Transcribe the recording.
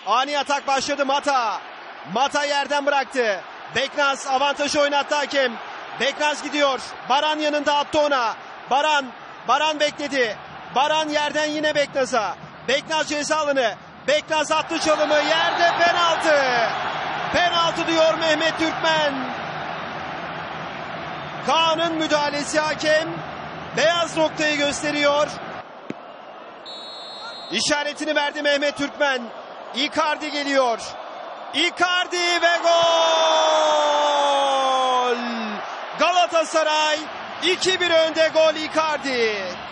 Ani atak başladı Mata. Mata yerden bıraktı. Beknaz avantajı oynattı hakem. Beknaz gidiyor. Baran yanında attı ona. Baran bekledi. Baran yerden yine Beknaz'a. Beknaz ceza alanı. Beknaz attı çalımı. Yerde penaltı. Penaltı diyor Mehmet Türkmen. Kaan'ın müdahalesi, hakem beyaz noktayı gösteriyor. İşaretini verdi Mehmet Türkmen. Icardi geliyor. Icardi ve gol! Galatasaray 2-1 önde, gol Icardi.